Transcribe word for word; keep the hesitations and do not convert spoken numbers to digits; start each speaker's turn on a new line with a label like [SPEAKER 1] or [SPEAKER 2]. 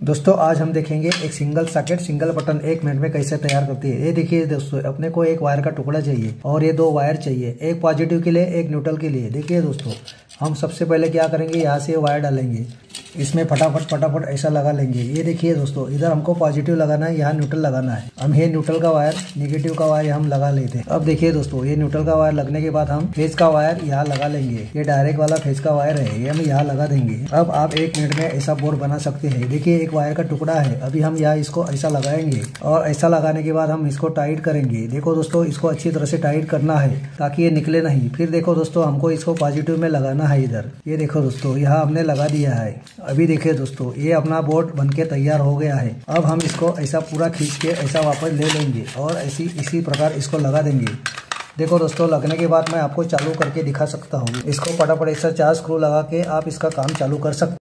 [SPEAKER 1] दोस्तों आज हम देखेंगे एक सिंगल सॉकेट सिंगल बटन एक मिनट में कैसे तैयार करती है। ये देखिए दोस्तों, अपने को एक वायर का टुकड़ा चाहिए और ये दो वायर चाहिए, एक पॉजिटिव के लिए एक न्यूट्रल के लिए। देखिए दोस्तों, हम सबसे पहले क्या करेंगे, यहाँ से वायर डालेंगे, इसमें फटाफट फटाफट ऐसा लगा लेंगे। ये देखिए दोस्तों, इधर हमको पॉजिटिव लगाना है, यहाँ न्यूट्रल लगाना है। हम ये न्यूट्रल का वायर नेगेटिव का वायर हम लगा लेते हैं। अब देखिए दोस्तों, ये न्यूट्रल का वायर लगने के बाद हम फेज का वायर यहाँ लगा लेंगे। ये डायरेक्ट वाला फेज का वायर है, ये हम यहाँ लगा देंगे। अब आप एक मिनट में ऐसा बोर्ड बना सकते हैं। देखिए एक वायर का टुकड़ा है, अभी हम यहाँ इसको ऐसा लगाएंगे और ऐसा लगाने के बाद हम इसको टाइट करेंगे। देखो दोस्तों, इसको अच्छी तरह से टाइट करना है ताकि ये निकले नहीं। फिर देखो दोस्तों, हमको इसको पॉजिटिव में लगाना है इधर। ये देखो दोस्तों, यहाँ हमने लगा दिया है। अभी देखिए दोस्तों, ये अपना बोर्ड बनके तैयार हो गया है। अब हम इसको ऐसा पूरा खींच के ऐसा वापस ले लेंगे और ऐसी इसी प्रकार इसको लगा देंगे। देखो दोस्तों, लगने के बाद मैं आपको चालू करके दिखा सकता हूँ। इसको फटाफट ऐसा चार स्क्रू लगा के आप इसका काम चालू कर सकते हैं।